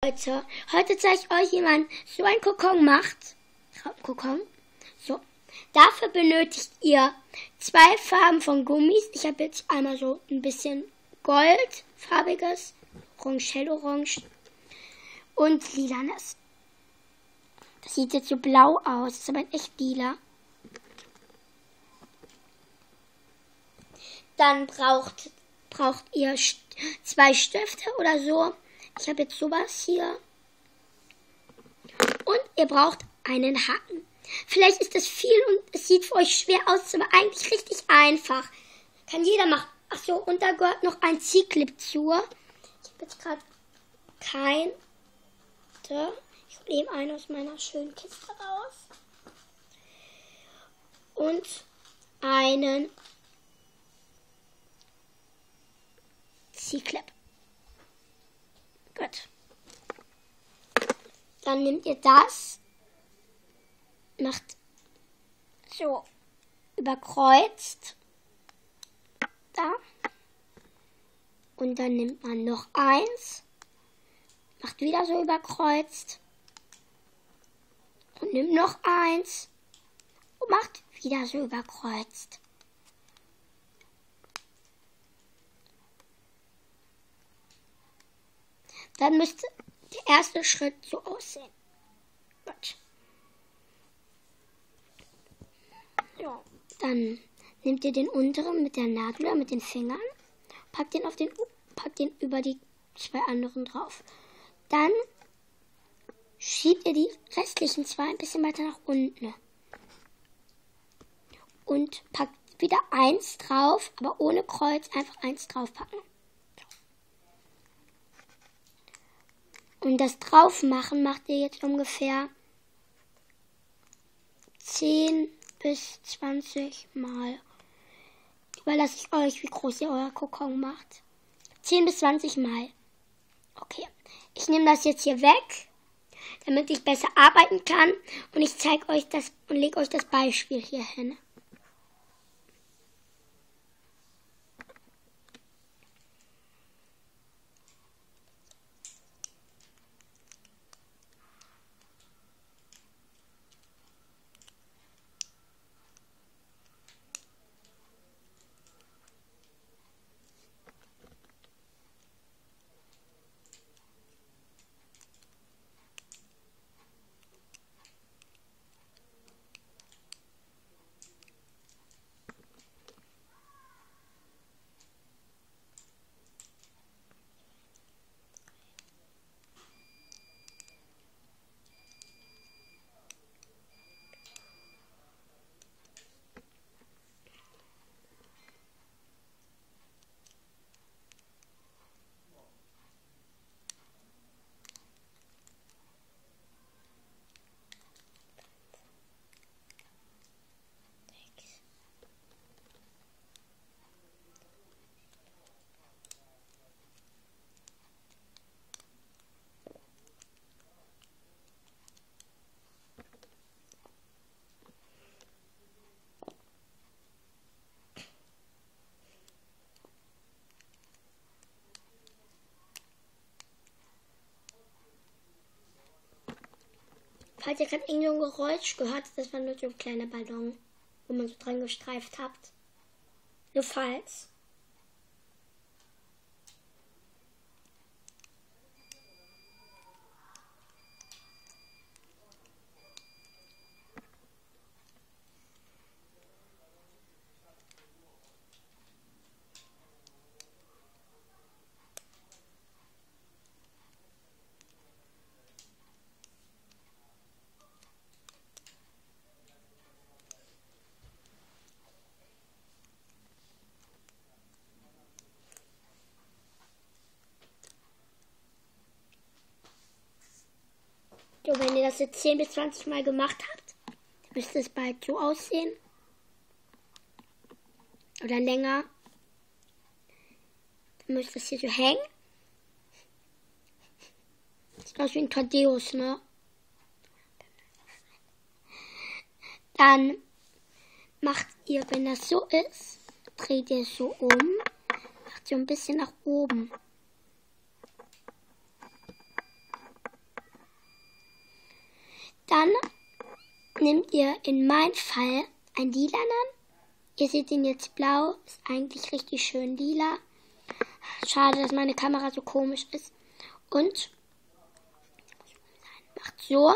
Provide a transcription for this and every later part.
Leute, heute zeige ich euch, wie man so einen Kokon macht. Kokon. So. Dafür benötigt ihr 2 Farben von Gummis. Ich habe jetzt einmal so ein bisschen goldfarbiges, Hell-Orange und lilanes. Das sieht jetzt so blau aus, ist aber echt lila. Dann braucht ihr 2 Stifte oder so. Ich habe jetzt sowas hier. Und ihr braucht einen Haken. Vielleicht ist das viel und es sieht für euch schwer aus, aber eigentlich richtig einfach. Kann jeder machen. Achso, und da gehört noch ein Ziehclip zu. Ich habe jetzt gerade kein. Ich nehme einen aus meiner schönen Kiste raus. Und einen Ziehclip. Gut. Dann nehmt ihr das, macht so überkreuzt. Da. Und dann nimmt man noch eins, macht wieder so überkreuzt. Und nimmt noch eins und macht wieder so überkreuzt. Dann müsste der erste Schritt so aussehen. Gut. Ja. Dann nehmt ihr den unteren mit der Nadel oder mit den Fingern, packt den über die 2 anderen drauf. Dann schiebt ihr die restlichen 2 ein bisschen weiter nach unten. Und packt wieder 1 drauf, aber ohne Kreuz, einfach 1 draufpacken. Und das Draufmachen macht ihr jetzt ungefähr 10 bis 20 Mal. Überlasse ich euch, wie groß ihr euer Kokon macht. 10 bis 20 Mal. Okay, ich nehme das jetzt hier weg, damit ich besser arbeiten kann. Und ich zeige euch das und lege euch das Beispiel hier hin. Falls ihr gerade irgendein Geräusch gehört, das war nur so ein kleiner Ballon, wo man so dran gestreift habt. Nur falls. So, wenn ihr das jetzt 10 bis 20 Mal gemacht habt, müsste es bald so aussehen. Oder länger. Dann müsste es hier so hängen. Sieht aus wie ein Thaddeus, ne? Dann macht ihr, wenn das so ist, dreht ihr es so um, macht so ein bisschen nach oben. Dann nehmt ihr in meinem Fall einen lilanen. Ihr seht ihn jetzt blau, ist eigentlich richtig schön lila. Schade, dass meine Kamera so komisch ist. Und macht so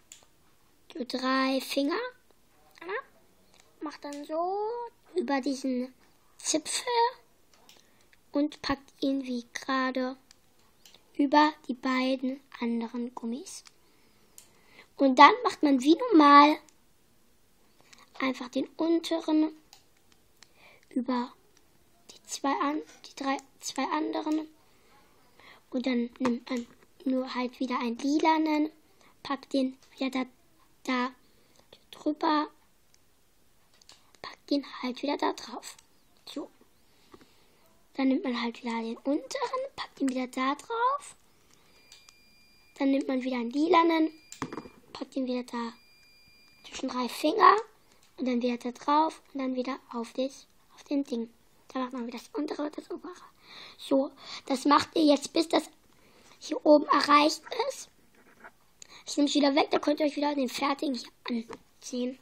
3 Finger. Macht dann so über diesen Zipfel und packt ihn wie gerade über die beiden anderen Gummis. Und dann macht man wie normal einfach den unteren über die zwei anderen. Und dann nimmt man nur halt wieder einen lilanen, packt den wieder da drüber, packt den halt wieder da drauf. So. Dann nimmt man halt wieder den unteren, packt ihn wieder da drauf. Dann nimmt man wieder einen lilanen, packt ihn wieder da zwischen 3 Finger und dann wieder da drauf und dann wieder auf den Ding. Dann macht man wieder das untere und das obere. So, das macht ihr jetzt, bis das hier oben erreicht ist. Ich nehme es wieder weg, dann könnt ihr euch wieder den fertigen hier anziehen.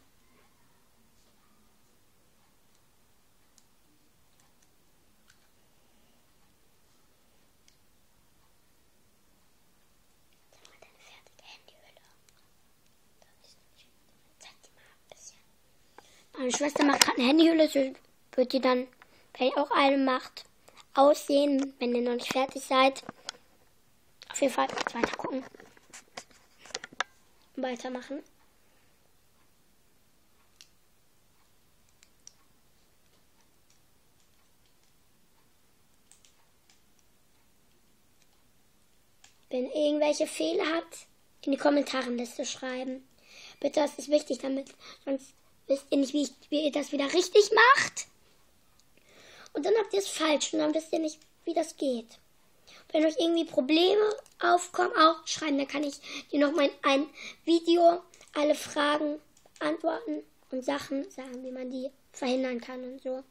Meine Schwester macht gerade eine Handyhülle, so wird die dann, wenn ihr auch eine macht, aussehen, wenn ihr noch nicht fertig seid. Auf jeden Fall weiter gucken. Weitermachen. Wenn ihr irgendwelche Fehler habt, in die Kommentarliste schreiben. Bitte, das ist wichtig, damit sonst wisst ihr nicht, wie ihr das wieder richtig macht. Und dann habt ihr es falsch und dann wisst ihr nicht, wie das geht. Wenn euch irgendwie Probleme aufkommen, auch schreiben, dann kann ich dir noch mal in ein Video alle Fragen antworten und Sachen sagen, wie man die verhindern kann und so.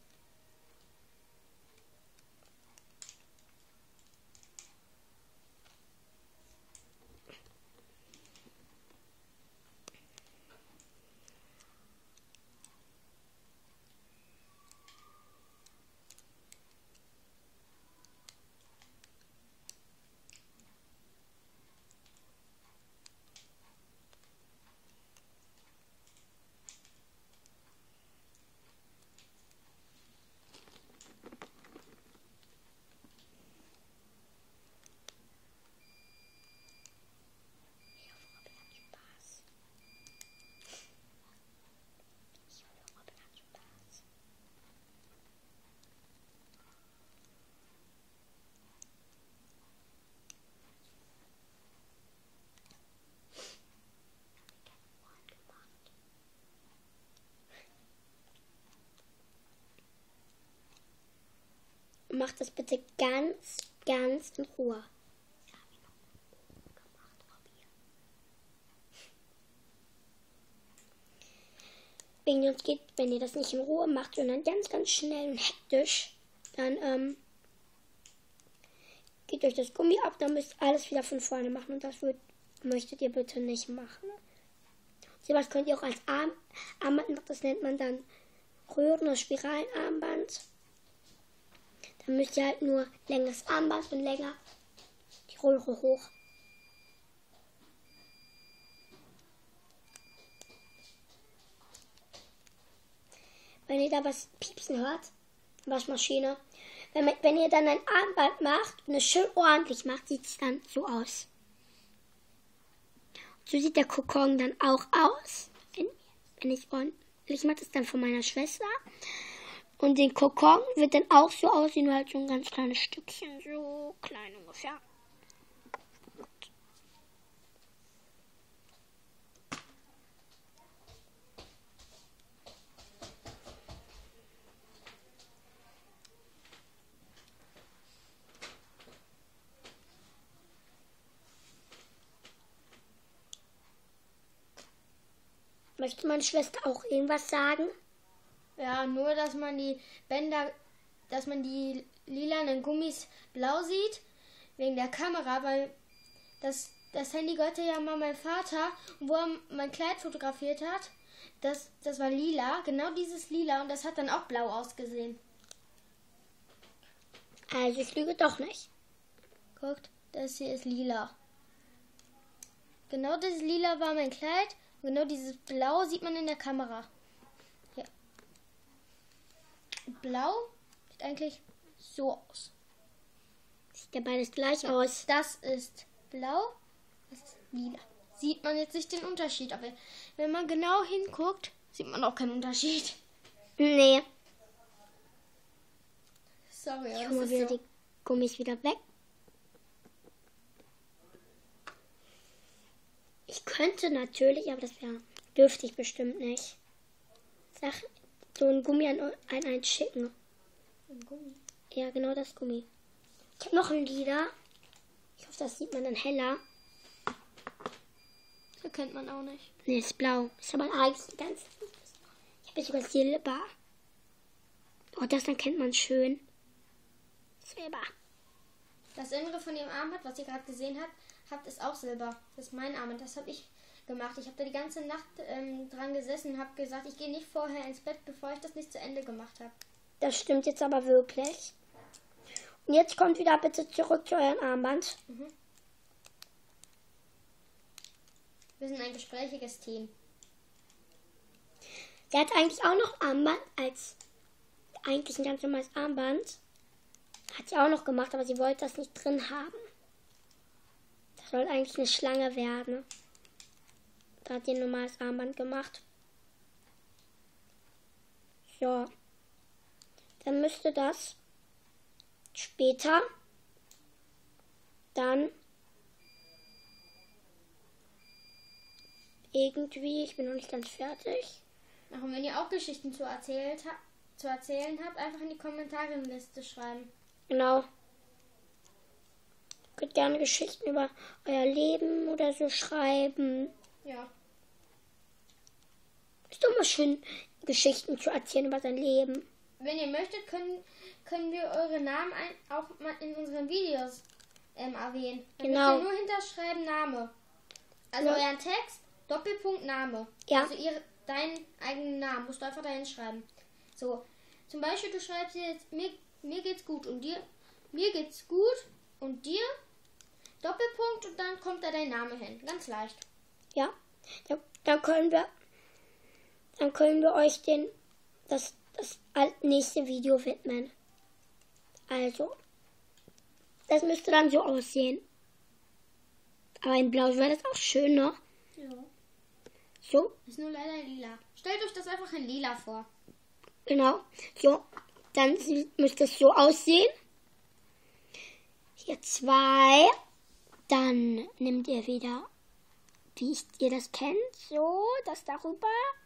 Macht das bitte ganz, ganz in Ruhe. Wenn ihr das nicht in Ruhe macht, sondern ganz, ganz schnell und hektisch, dann geht euch das Gummi ab, dann müsst ihr alles wieder von vorne machen und das möchtet ihr bitte nicht machen. Sowas könnt ihr auch als Armband machen, das nennt man dann Röhren- oder Spiralenarmband. Dann müsst ihr halt nur längeres Armband und länger die Röhre hoch. Wenn ihr da was piepsen hört, Waschmaschine, wenn ihr dann ein Armband macht und es schön ordentlich macht, sieht es dann so aus. So sieht der Kokon dann auch aus. Wenn ich ordentlich mache, das ist dann von meiner Schwester. Und den Kokon wird dann auch so aussehen, nur halt so ein ganz kleines Stückchen, so klein ungefähr. Möchte meine Schwester auch irgendwas sagen? Ja, nur, dass man die Bänder, dass man die lilanen Gummis blau sieht, wegen der Kamera, weil das das Handy gehörte ja mal meinem Vater, wo er mein Kleid fotografiert hat. Das war lila, genau dieses lila, und das hat dann auch blau ausgesehen. Also ich lüge doch nicht. Guckt, das hier ist lila. Genau dieses lila war mein Kleid. Und genau dieses Blau sieht man in der Kamera. Ja. Blau sieht eigentlich so aus. Sieht ja beides gleich aus. Das ist blau, das ist lila. Sieht man jetzt nicht den Unterschied, aber wenn man genau hinguckt, sieht man auch keinen Unterschied. Nee. Sorry, Ich aber hole das wieder ist so. die Gummis wieder weg. Ich könnte natürlich, aber das dürfte ich bestimmt nicht. So ein Gummi an einen schicken. Ein Gummi. Ja, genau das Gummi. Ich habe noch ein Lila. Ich hoffe, das sieht man dann heller. Das erkennt man auch nicht. Nee, ist blau. Ist aber eigentlich ganz... Ich habe jetzt sogar Silber. Oh, das dann kennt man schön. Silber. Das Innere von ihrem Armband, was ihr gerade gesehen habt, ist auch Silber. Das ist mein Armband. Das habe ich gemacht. Ich habe da die ganze Nacht dran gesessen und habe gesagt, ich gehe nicht vorher ins Bett, bevor ich das nicht zu Ende gemacht habe. Das stimmt jetzt aber wirklich. Und jetzt kommt wieder bitte zurück zu eurem Armband. Wir sind ein gesprächiges Team. Der hat eigentlich auch noch Armband als eigentlich ein ganz normales Armband. Hat sie auch noch gemacht, aber sie wollte das nicht drin haben. Das soll eigentlich eine Schlange werden. Da hat sie ein normales Armband gemacht. So. Dann müsste das später dann irgendwie, ich bin noch nicht ganz fertig. Ach, und wenn ihr auch Geschichten zu erzählen habt, einfach in die Kommentarliste schreiben. Genau. Ihr könnt gerne Geschichten über euer Leben oder so schreiben. Ja. Ist doch mal schön, Geschichten zu erzählen über sein Leben. Wenn ihr möchtet, können wir eure Namen auch mal in unseren Videos erwähnen. Dann Genau. müsst ihr nur hinterschreiben Name. Also Ja. euren Text, Doppelpunkt Name. Ja. Also deinen eigenen Namen musst du einfach dahin schreiben. So, zum Beispiel du schreibst jetzt, mir geht's gut und dir, mir geht's gut und dir, Doppelpunkt, und dann kommt da dein Name hin. Ganz leicht. Ja. Dann können wir euch das nächste Video widmen. Also, das müsste dann so aussehen. Aber in Blau wäre das auch schön, ne? Ja. So, Ist nur leider lila. Stellt euch das einfach in lila vor. genau. So, dann müsste es so aussehen. Hier 2. Dann nehmt ihr wieder, wie ihr das kennt, so, das darüber.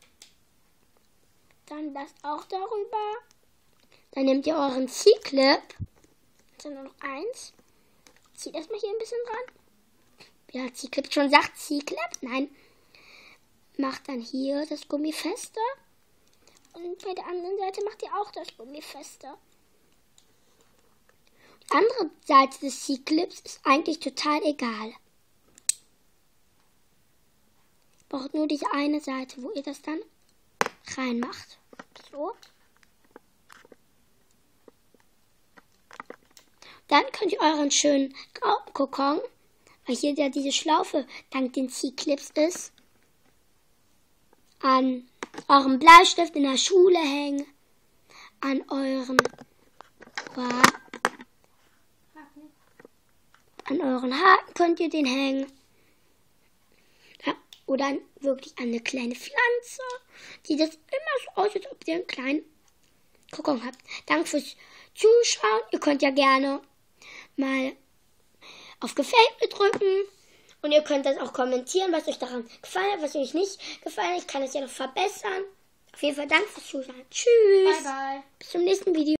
Dann das auch darüber. Dann nehmt ihr euren C-Clip. Jetzt nur noch 1. Zieht erstmal hier ein bisschen dran. Ja, C-Clip schon sagt, C-Clip. Nein. Macht dann hier das Gummi fester. Und bei der anderen Seite macht ihr auch das Gummi fester. Die andere Seite des C-Clips ist eigentlich total egal. Ihr braucht nur diese eine Seite, wo ihr das dann reinmacht. So. Dann könnt ihr euren schönen Kokon, weil hier ja diese Schlaufe dank den C-Clips ist, an eurem Bleistift in der Schule hängen, an euren Haken könnt ihr den hängen. Ja, oder wirklich an eine kleine Pflanze, die das immer so aussieht, als ob ihr einen kleinen Kokon habt. Danke fürs Zuschauen. Ihr könnt ja gerne mal auf Gefällt mir drücken. Und ihr könnt das auch kommentieren, was euch daran gefallen hat, was euch nicht gefallen hat. Ich kann es ja noch verbessern. Auf jeden Fall danke fürs Zuschauen. Tschüss. Bye, bye. Bis zum nächsten Video.